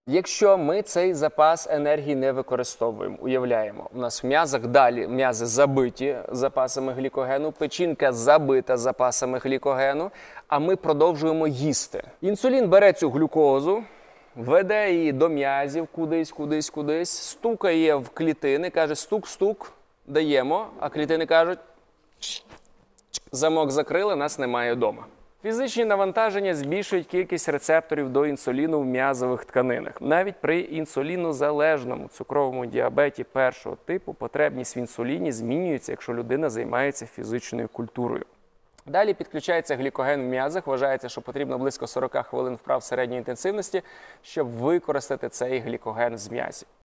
Якщо ми цей запас енергії не використовуємо, уявляємо, у нас в м'язах далі м'язи забиті запасами глікогену, печінка забита запасами глікогену, а ми продовжуємо їсти. Інсулін бере цю глюкозу, веде її до м'язів кудись, стукає в клітини, каже стук-стук, даємо, а клітини кажуть замок закрили, нас немає вдома. Фізичні навантаження збільшують кількість рецепторів до інсуліну в м'язових тканинах. Навіть при інсулінозалежному цукровому діабеті першого типу потребність в інсуліні змінюється, якщо людина займається фізичною культурою. Далі підключається глікоген в м'язах. Вважається, що потрібно близько 40 хвилин вправ середньої інтенсивності, щоб використати цей глікоген з м'язів.